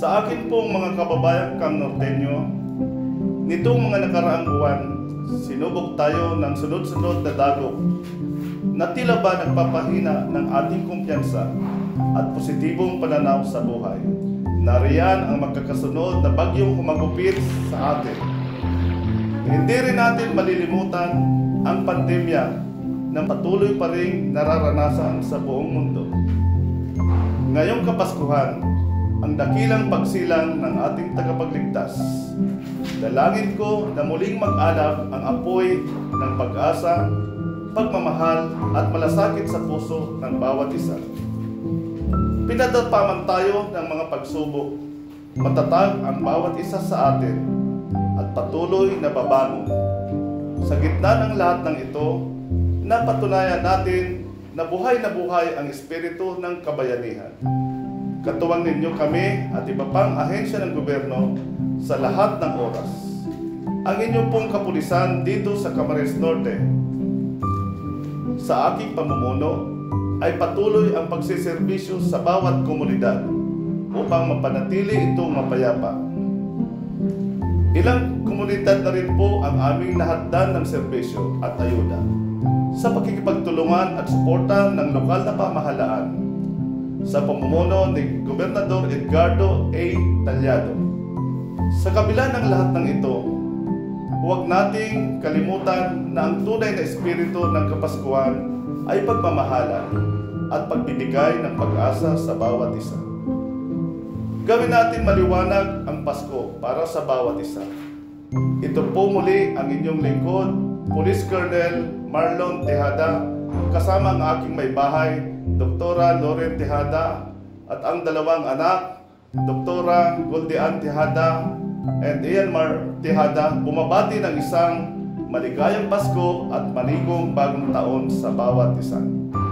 Sa akin pong mga kababayang Cam Norteño, nitong mga nakaraang buwan, sinubok tayo ng sunod-sunod na dagok na tila ba nagpapahina ng ating kumpiyansa at positibong pananaw sa buhay. Nariyan ang magkakasunod na bagyong humagupit sa atin. Hindi rin natin malilimutan ang pandemya na patuloy pa rin nararanasan sa buong mundo. Ngayong Kapaskuhan, ang dakilang pagsilang ng ating tagapagligtas, dalangin ko na muling mag-alab ang apoy ng pag-asa, pagmamahal at malasakit sa puso ng bawat isa. Pinadapaman tayo ng mga pagsubok, matatag ang bawat isa sa atin at patuloy na babangon. Sa gitna ng lahat ng ito, napatunayan natin na buhay ang espiritu ng kabayanihan. Katuwang ninyo kami at iba pang ahensya ng gobyerno sa lahat ng oras. Ang inyong pong kapulisan dito sa Camarines Norte, sa aking pamumuno, ay patuloy ang pagsiservisyo sa bawat komunidad upang mapanatili itong mapayapa. Ilang komunidad na rin po ang aming nahatdan ng serbisyo at ayuda sa pakikipagtulungan at suporta ng lokal na pamahalaan sa pamumuno ni Gobernador Edgardo A. Talyado. Sa kabila ng lahat ng ito, huwag nating kalimutan na ang tunay na espiritu ng Kapaskuhan ay pagmamahalan at pagbibigay ng pag-asa sa bawat isa. Gawin natin maliwanag ang Pasko para sa bawat isa. Ito po muli ang inyong lingkod, Police Colonel Marlon Tejada, kasama ang aking may bahay, Doktora Loren Tejada, at ang dalawang anak, Doktora Goldian Tejada and Ian Mar Tejada, bumabati ng isang maligayang Pasko at maligong bagong taon sa bawat isa.